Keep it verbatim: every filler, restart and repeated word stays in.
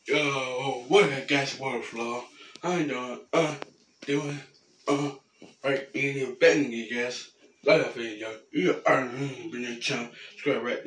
Uh, what I got water flow. I know, uh, doing, uh, right in your betting, you guys. Like that video, you are, been a channel, subscribe right